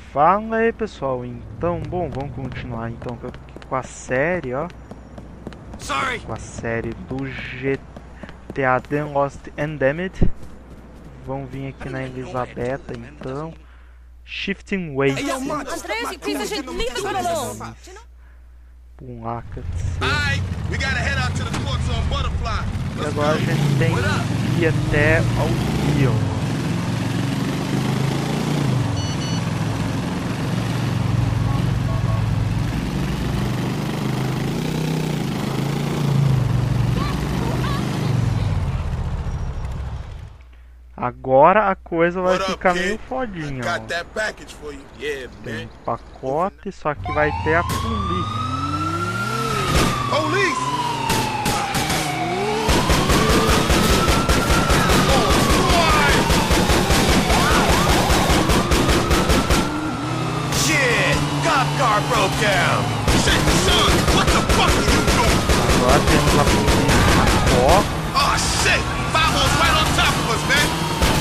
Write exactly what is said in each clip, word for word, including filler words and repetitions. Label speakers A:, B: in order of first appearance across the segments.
A: Fala aí pessoal, então, bom, vamos continuar então com a série, ó.
B: Sorry.
A: Com a série do G T A The Lost and Damned. Vamos vir aqui na Elisabetta então. Shifting Ways.
B: Hey, yo, Mark,
C: Andreas, you piece of shit, leave the girl alone!
A: Pular
B: Alright, we gotta head out to the courts on Butterfly.
A: E agora a gente tem que ir até ao rio. Agora a coisa vai ficar meio fodinha, ó. Tem um pacote, só que vai ter a polícia.
B: Police! Shit! Cop car broke down! Shit, son! What the fuck are you doing?
A: Agora temos a polícia na copa.
B: Oh shit! Five O's right on top of us, man!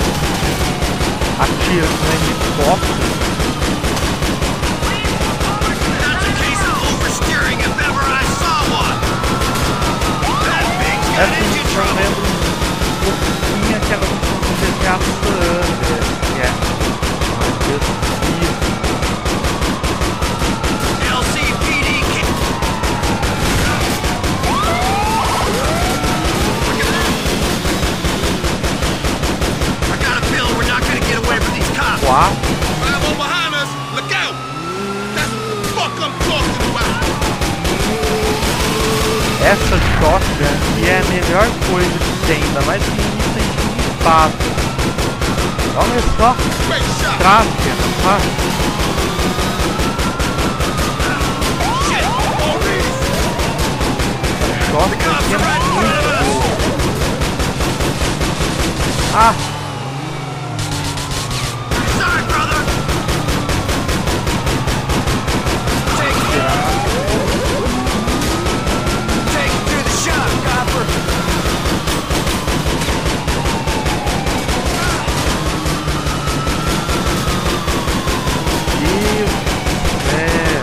A: Atira no helicóptero.
B: That's a case of oversteering if ever I saw one! That thing's got
A: Essa
B: engine
A: missão
B: trouble!
A: lembra um pouquinho aquela missão do G T A San Andreas, que é mais desafio.
B: L C P D can't... I got a feeling we're not gonna get away from these cops!
A: Quatro.
B: Five O behind us! Look out! That's what the fuck I'm talking about!
A: Essa shotgun aqui é a melhor coisa que tem, ainda mais que isso tem limpado. Olha só,
B: Great shot!
A: tráfego, rapaz.
B: Shit! Already!
A: Shotgun aqui é muito boa. Ah,
B: Sorry, brother! Take it! Take it through the shop, copper!
A: Deus do céu.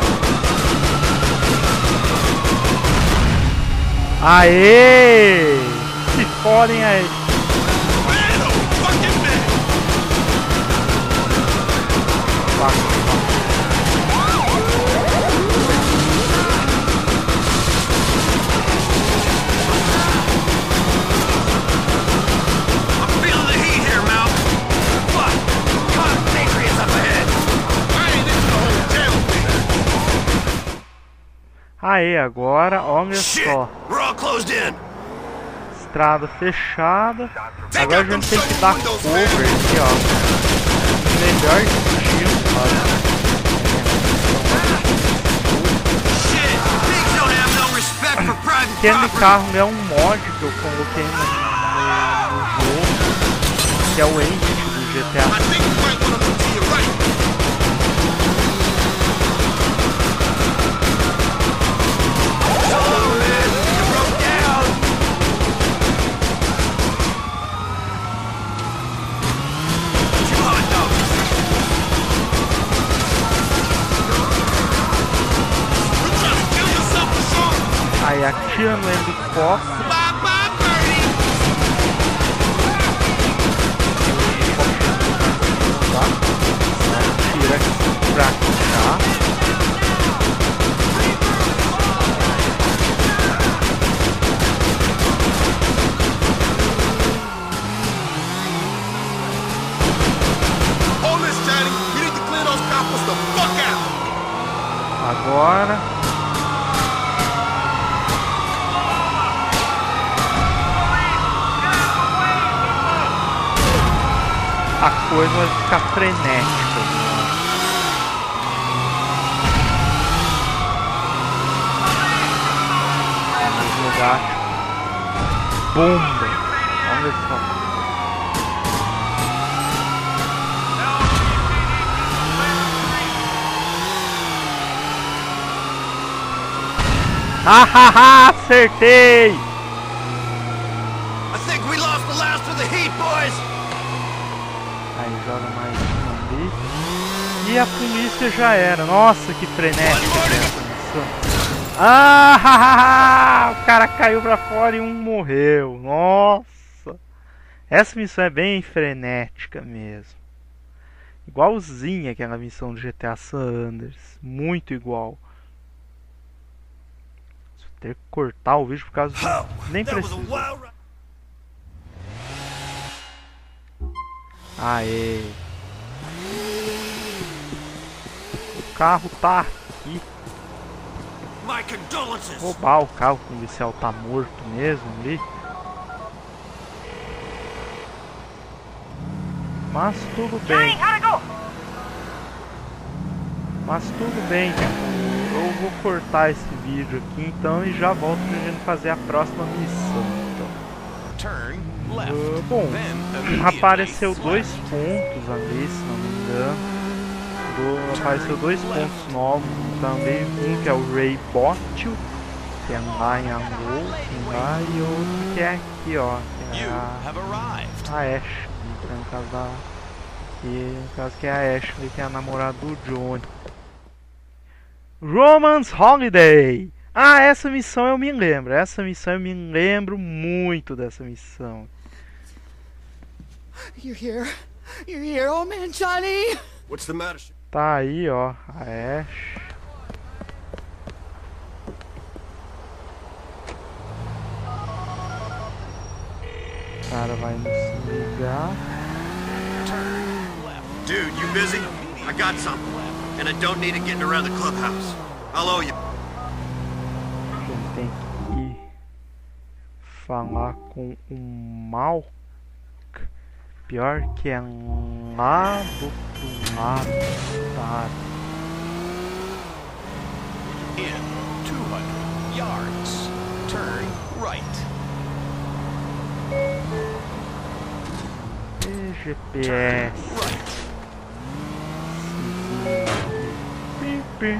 A: Aê! Se forem aí.
B: Man, oh fucking man! I'm feeling the heat here, Mal. Fuck! Cop Patriots up ahead! I ain't into the whole jail thing.
A: Aê, agora, olha
B: Shit!
A: só.
B: We're all closed in.
A: Estrada fechada. Agora a gente tem que dar cover aqui, ó. Melhor estilo, ó.
B: Shit! Pigs don't have no respect for private
A: Aquele
B: property.
A: carro é um mod que eu coloquei no, no, no jogo, que é o Engine do G T A.
B: I think you might want to look to your right. Oh, man! You broke down! Two hot dogs! You trying to kill yourself or something?
A: Aí atira no helicóptero.
B: Bye bye, birdie!
A: Tá? Atira pra cá.
B: Hold this, Johnny. You need to clear those coppers the fuck out.
A: Agora. A coisa vai ficar frenética. Vamos jogar bomba. Olha só. Hahaha, acertei!
B: I think we lost the last of the heat, boys.
A: Aí joga mais um ali. E a polícia já era. Nossa, que frenética essa missão. Ah, o cara caiu pra fora e um morreu. Nossa. Essa missão é bem frenética mesmo. Igualzinha aquela missão do G T A San Andreas. Muito igual. Vou ter que cortar o vídeo por causa do... Nem preciso. Aê. O carro tá aqui. Vou roubar o carro com o policial tá morto mesmo ali. Mas tudo bem. Mas tudo bem. Eu vou cortar esse vídeo aqui então e já volto pra gente fazer a próxima missão. Então. Uh, bom, apareceu dois pontos ali, se não me engano. Do, apareceu dois pontos novos também. Um que é o Ray Bottle, que é lá em Angol, lá, e outro que é aqui, ó. Que é a, a Ashley, que no caso da, que, no caso que é a Ashley, que é a namorada do Johnny. Romance Holiday! Ah, essa missão eu me lembro. Essa missão eu me lembro muito dessa missão.
D: You're here. You're here. Oh man, Johnny.
B: What's the matter?
A: Tá aí, ó, a Ash. O cara vai nos ligar.
B: Dude, you busy? I got something. And I don't need it getting around the clubhouse. I'll owe you.
A: A gente tem que ir falar com o Mal. Pior que é lá do outro lado, tá?
E: In two hundred yards, turn right.
A: E G P S. Pipi.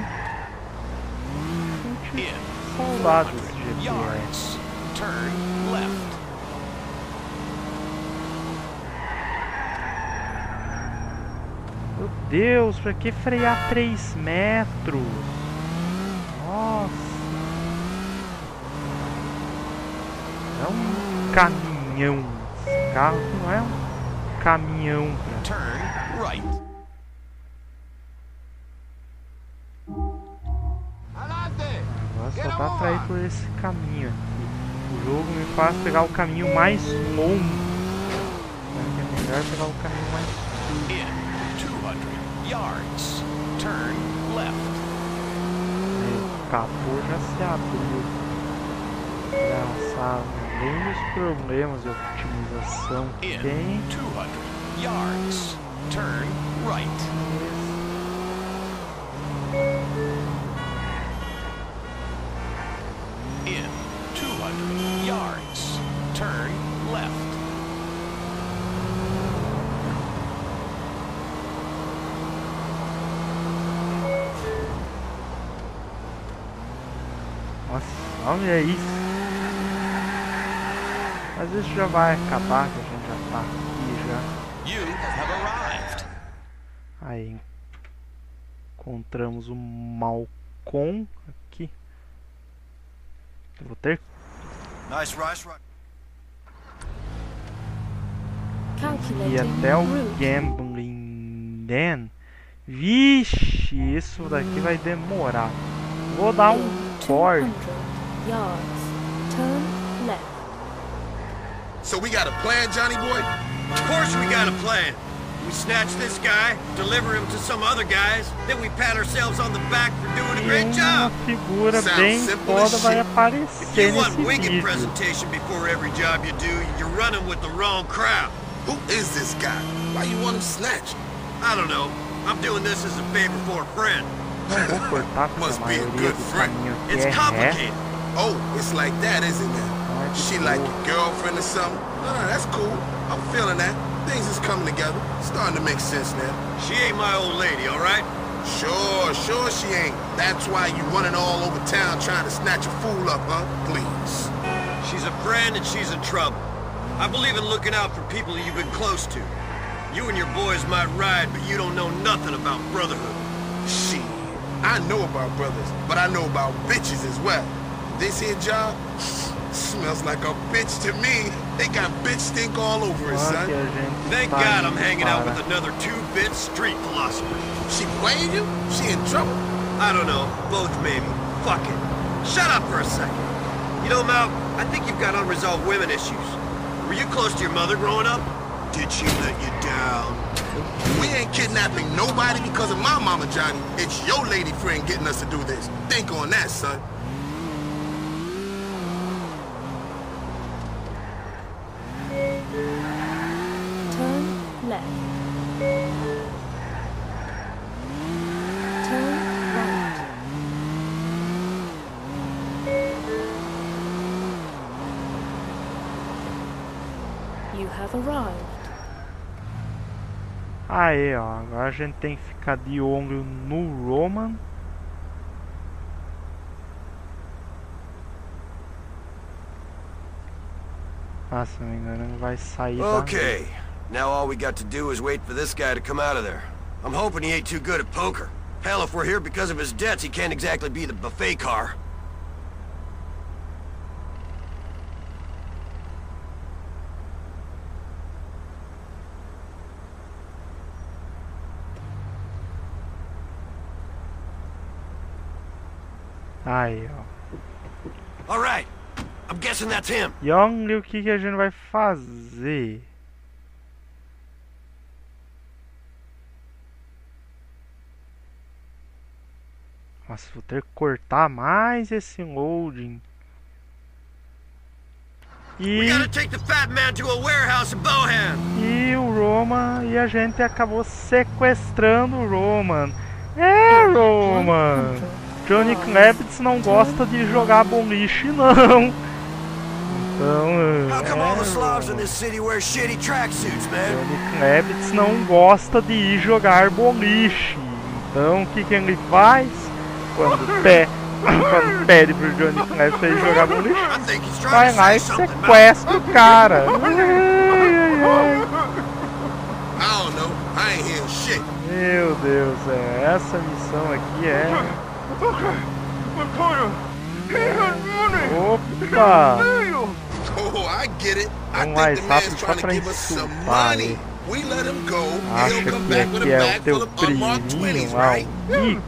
A: Soldados de G P S.
E: Turn left.
A: Meu Deus, pra que frear três metros? Nossa. É um caminhão. Esse carro não é um caminhão. Pra...
E: Turn right.
A: Agora só dá pra ir por esse caminho aqui. O jogo me faz pegar o caminho mais longo. É melhor pegar o caminho mais longo.
E: Yards. Turn left.
A: O capô já se abriu. Engraçado. Além dos problemas de otimização que tem.
E: two hundred yards. Turn right. In two hundred yards. Turn left.
A: Nossa, olha isso. Mas isso já vai acabar, que a gente já tá aqui já.
E: You have arrived.
A: Aí encontramos o Malcolm aqui. Eu vou ter
B: Nice, nice, right.
A: que ir até o Gambling Den. Vixe, isso daqui vai demorar. Vou dar um corte.
C: Yards. Turn left.
F: So we got a plan, Johnny boy?
B: Of course we got a plan. We snatch this guy, deliver him to some other guys, then we pat ourselves on the back for doing a
A: E
B: great
A: uma
B: job.
A: figura
F: Sounds
A: bem
F: simple
A: foda
F: as
A: vai
F: shit.
A: aparecer
B: If you want
A: nesse
B: winged
A: vídeo.
B: presentation before every job you do, you're running with the wrong crowd.
F: Who is this guy? Why you want him snatched?
B: I don't know. I'm doing this as a favor for a friend.
A: Não vou cortar porque a
F: Must be a
A: maioria
F: good
A: do
F: friend.
A: caminho aqui
B: It's
A: é reto.
B: complicated.
F: Oh, it's like that, isn't it?
A: Não é de
F: She
A: boa.
F: like your girlfriend or something? Oh, that's cool. I'm feeling that. Things is coming together. Starting to make sense now.
B: She ain't my old lady, all right?
F: Sure, sure she ain't. That's why you running all over town trying to snatch a fool up, huh? Please.
B: She's a friend and she's in trouble. I believe in looking out for people you've been close to. You and your boys might ride, but you don't know nothing about brotherhood.
F: Shit, I know about brothers, but I know about bitches as well. This here job smells like a bitch to me. They got bitch stink all over it, son.
B: Thank God I'm hanging out with another two-bit street philosopher.
F: She playing you? She in trouble?
B: I don't know. Both maybe. Fuck it. Shut up for a second. You know, Mal, I think you've got unresolved women issues. Were you close to your mother growing up?
F: Did she let you down? We ain't kidnapping nobody because of my mama, Johnny. It's your lady friend getting us to do this. Think on that, son.
C: Turn left. Turn right. You have arrived.
A: Aí, ó, agora a gente tem que ficar de olho no Roman. Ah, se não me engano, ele vai sair da...
B: Okay, now all we got to do is wait for this guy to come out of there. I'm hoping he ain't too good at poker. Hell, if we're here because of his debts, he can't exactly be the buffet car.
A: Aí, ó.
B: All right, I'm guessing that's him.
A: E olha o que, que a gente vai fazer. Nossa, vou ter que cortar mais esse loading. E,
B: We gotta take the fat man to a warehouse in Bohan.
A: e o Roman, e a gente acabou sequestrando o Roman. É, Roman! Johnny Kravitz não gosta de jogar boliche, não. Então,
B: How come all the
A: é,
B: Slavs in this city wear shitty tracksuits, man?
A: Johnny Kravitz não gosta de ir jogar boliche. Então, o que, que ele faz? Quando, pe quando pede pro Johnny Kravitz ir jogar boliche,
B: I think he's trying
A: vai
B: to
A: lá
B: say
A: e
B: something, Mal.
A: sequestra o cara. Ai, ai, ai.
F: I don't know. I ain't hearing shit.
A: Meu Deus, é, essa missão aqui é... Opa!
F: Oh, I get it. I
A: Vamos mais
F: think the man's
A: rápido só
F: trying to
A: pra
F: give us some
A: insultar
F: money.
A: ele.
F: We let him go, and
A: Acha
F: he'll come
A: que
F: back with
A: aqui
F: a
A: é
F: bag
A: o teu
F: full of unmarked twenties,
A: priminho,
F: right?
A: Ih,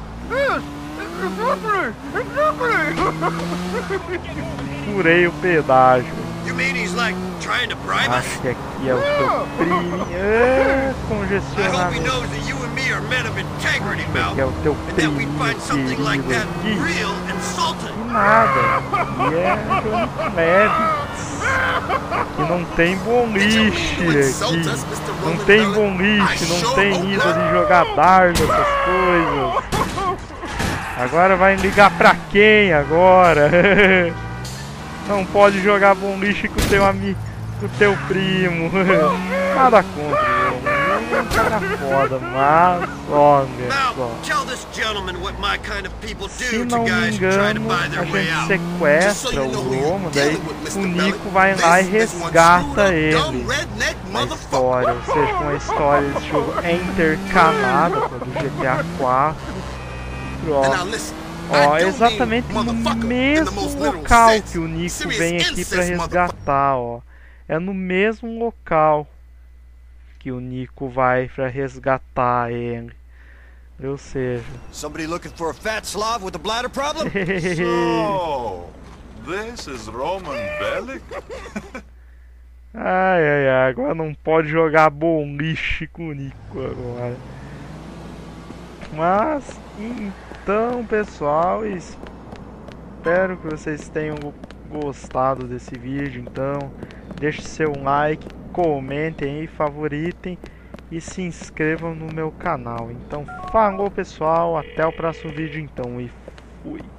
A: furei o pedágio.
B: You mean he's like trying to bribe us?
A: Acho que aqui é o teu priminho. É,
B: I hope he
A: congestionamento.
B: knows that you and me are men of integrity, Mal.
A: Aqui é o teu
B: And that we
A: priminho
B: find something like
A: querido
B: that
A: aqui.
B: real insulting.
A: Que nada. E é Johnny Kravitz. Que não tem boliche aqui. Não tem boliche, não tem ida de jogar dardo, essas coisas. Agora vai ligar pra quem agora? Não pode jogar boliche com o teu amigo, com o teu primo. Nada contra, ele é um cara foda, mas ó, meu
B: Mal,
A: só.
B: tell this gentleman what my kind of people
A: Se
B: do to
A: não me
B: guys who try to
A: engano,
B: buy
A: a
B: their way
A: gente
B: out.
A: sequestra o Roman, daí o Nico vai lá e resgata ele na história. Ou seja, uma história desse jogo é intercalada com a do G T A quatro. Ó, ó, exatamente no mesmo local que o Nico vem aqui pra resgatar, ó. É no mesmo local que o Nico vai pra resgatar ele. Ou seja...
B: Somebody looking for a fat Slav with a bladder problem?
G: So, this is Roman Bellic?
A: Ai, ai, ai, agora não pode jogar boliche com o Nico agora. Mas, então, pessoal, espero que vocês tenham gostado desse vídeo. Então, deixe seu like, comentem aí, favoritem e se inscrevam no meu canal. Então, falou, pessoal, até o próximo vídeo então e fui.